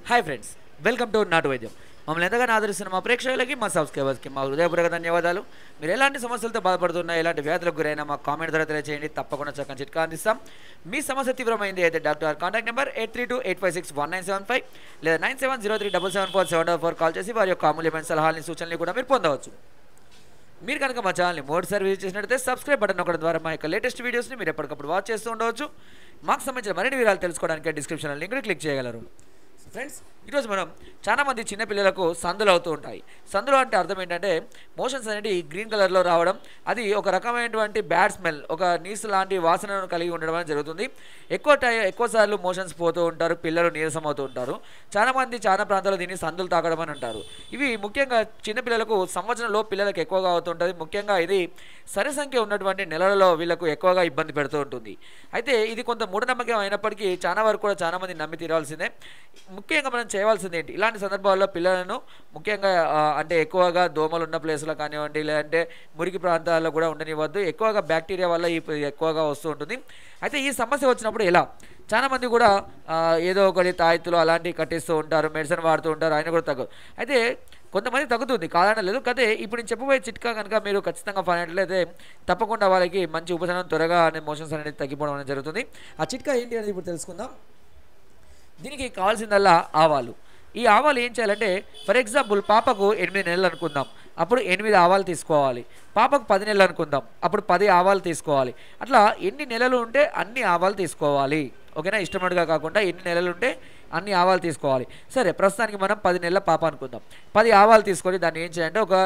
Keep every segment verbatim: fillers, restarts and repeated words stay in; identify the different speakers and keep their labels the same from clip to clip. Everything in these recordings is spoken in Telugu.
Speaker 1: హాయ్ ఫ్రెండ్స్, వెల్కమ్ టు నాటు వైద్యం. మమ్మల్ని ఎంతగానో ఆదరిస్తున్న మా ప్రేక్షకులకి, మా సబ్స్క్రైబర్స్కి మా హృదయపూర్వక ధన్యవాదాలు. మీరు ఎలాంటి సమస్యలతో బాధపడుతున్నా, ఎలాంటి వ్యాధులకు గురైనా మా కామెంట్ ద్వారా తెలియజేయండి. తప్పకుండా చక్కని చిట్కా అందిస్తాం. మీ సమస్య తీవ్రమైంది అయితే doctor contact number eight three two eight five six one nine seven five లేదా nine seven zero three double seven four seven double four call చేసి వారి యొక్క అమూల్యమైన సలహాలని, సూచనలు కూడా మీరు పొందవచ్చు. మీరు కనుక మా ఛానల్ని మొదటిసారి విజిట్ చేసినట్లయితే సబ్స్క్రైబ్ బటన్ నొక్కడం ద్వారా మా యొక్క లేటెస్ట్ వీడియోస్ని మీరు ఎప్పటికప్పుడు వాచ్ చేస్తూ ఉండవచ్చు. మాకు సంబంధించిన మరిన్ని వివరాలు తెలుసుకోవడానికి డిస్క్రిప్షన్లో లింక్ని క్లిక్ చేయగలరు. ఫ్రెండ్స్, ఈరోజు మనం చాలామంది చిన్నపిల్లలకు సందులు అవుతూ ఉంటాయి. సందులు అంటే అర్థం ఏంటంటే మోషన్స్ అనేది గ్రీన్ కలర్లో రావడం, అది ఒక రకమైనటువంటి బ్యాడ్ స్మెల్, ఒక నీసు లాంటి వాసనను కలిగి ఉండడం అనేది జరుగుతుంది. ఎక్కువ టై ఎక్కువసార్లు మోషన్స్ పోతూ ఉంటారు, పిల్లలు నీరసం అవుతూ ఉంటారు. చాలామంది చాలా ప్రాంతాల్లో దీన్ని సందులు తాకడం అని అంటారు. ఇవి ముఖ్యంగా చిన్నపిల్లలకు సంవత్సరంలో పిల్లలకు ఎక్కువగా అవుతుంటుంది. ముఖ్యంగా ఇది సరి సంఖ్య ఉన్నటువంటి నెలలలో వీళ్ళకు ఎక్కువగా ఇబ్బంది పెడుతూ ఉంటుంది. అయితే ఇది కొంత మూఢనమ్మకం అయినప్పటికీ చాలా వరకు కూడా చాలామంది నమ్మి తీరాల్సిందే. ముఖ్యంగా మనం చేయవలసింది ఏంటి, ఇలాంటి సందర్భాల్లో పిల్లలను ముఖ్యంగా అంటే ఎక్కువగా దోమలు ఉన్న ప్లేస్లో కానివ్వండి, లేదంటే మురికి ప్రాంతాల్లో కూడా ఉండనివ్వద్దు. ఎక్కువగా బ్యాక్టీరియా వల్ల ఈ ఎక్కువగా వస్తూ ఉంటుంది. అయితే ఈ సమస్య వచ్చినప్పుడు ఎలా, చాలామంది కూడా ఏదో ఒకటి తాయితులు అలాంటివి కట్టిస్తూ ఉంటారు, మెడిసిన్ వాడుతూ ఉంటారు, ఆయన కూడా తగ్గదు. అయితే కొంతమంది తగ్గుతుంది, కాదన లేదు. కదే ఇప్పుడు నేను చెప్పబోయే చిట్కా కనుక మీరు ఖచ్చితంగా ఫాలో అయినట్లయితే తప్పకుండా వాళ్ళకి మంచి ఉపశమనం, త్వరగా అనే మోషన్స్ అనేది తగ్గిపోవడం అనేది జరుగుతుంది. ఆ చిట్కా ఏంటి అనేది ఇప్పుడు తెలుసుకుందాం. దీనికి కావాల్సిందల్లా ఆవాలు. ఈ ఆవాలు ఏం చేయాలంటే, ఫర్ ఎగ్జాంపుల్ పాపకు ఎనిమిది నెలలు అనుకుందాం, అప్పుడు ఎనిమిది ఆవాలు తీసుకోవాలి. పాపకు పది నెలలు అనుకుందాం, అప్పుడు పది ఆవాలు తీసుకోవాలి. అట్లా ఎన్ని నెలలు ఉంటే అన్ని ఆవాలు తీసుకోవాలి. ఓకేనా? ఇష్టమట్టుగా కాకుండా ఎన్ని నెలలు ఉంటే అన్ని ఆవాలు తీసుకోవాలి. సరే, ప్రస్తుతానికి మనం పది నెలల పాప అనుకుందాం. పది ఆవాలు తీసుకొని దాన్ని ఏం చేయాలంటే ఒక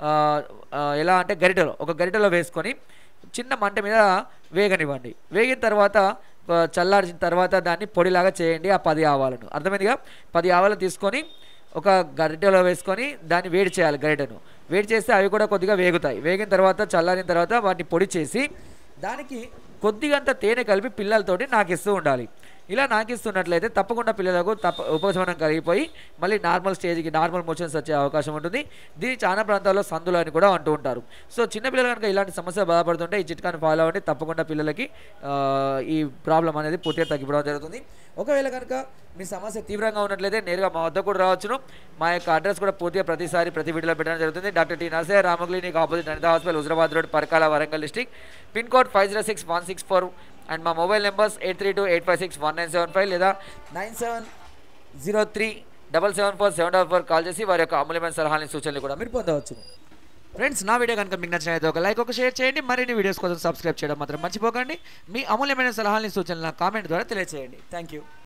Speaker 1: ఎలా అంటే గరిటెలో ఒక గరిటెలో వేసుకొని చిన్న మంట మీద వేగనివ్వండి. వేగిన తర్వాత చల్లార్చిన తర్వాత దాన్ని పొడిలాగా చేయండి. ఆ పది ఆవాలను, అర్థమైందిగా? పది ఆవాలను తీసుకొని ఒక గరిటెలో వేసుకొని దాన్ని వేడి చేయాలి. గరిటెను వేడి చేస్తే అవి కూడా కొద్దిగా వేగుతాయి. వేగిన తర్వాత చల్లారిన తర్వాత వాటిని పొడి చేసి దానికి కొద్దిగంత తేనె కలిపి పిల్లలతోటి నాకిస్తూ ఉండాలి. ఇలా నాకిస్తున్నట్లయితే తప్పకుండా పిల్లలకు తప్ప ఉపశమనం కలిగిపోయి మళ్ళీ నార్మల్ స్టేజ్కి, నార్మల్ మోషన్స్ వచ్చే అవకాశం ఉంటుంది. దీన్ని చాలా ప్రాంతాల్లో సందులు అని కూడా అంటూ ఉంటారు. సో చిన్నపిల్లలు కనుక ఇలాంటి సమస్య బాధపడుతుంటే ఈ చిట్కాని ఫాలో అవ్వండి. తప్పకుండా పిల్లలకి ఈ ప్రాబ్లం అనేది పూర్తిగా తగ్గిపోవడం జరుగుతుంది. ఒకవేళ కనుక మీ సమస్య తీవ్రంగా ఉన్నట్లయితే నేరుగా మా వద్ద కూడా రావచ్చును. మా యొక్క అడ్రస్ కూడా పూర్తిగా ప్రతిసారి ప్రతి వీడియోలో పెట్టడం జరుగుతుంది. Doctor T Narsaiah, Rama clinic opposite Anitha hospital, Huzurabad road, Parkal, Warangal district. Pin code five zero six one six four and మా mobile numbers eight three two eight five six one nine seven five లేదా nine seven zero three double seven four seven double four call చేసి వారి యొక్క అమూల్యమైన సలహాలని, సూచనలు కూడా మీరు పొందవచ్చు. ఫ్రెండ్స్, నా వీడియో కనుక మీకు నచ్చినట్లయితే ఒక లైక్, ఒక షేర్ చేయండి. మరిన్ని వీడియోస్ కోసం సబ్స్క్రైబ్ చేయడం మాత్రం మర్చిపోకండి. మీ అమూల్యమైన సలహాలని, సూచనలు కామెంట్ ద్వారా తెలియజేయండి. Thank you.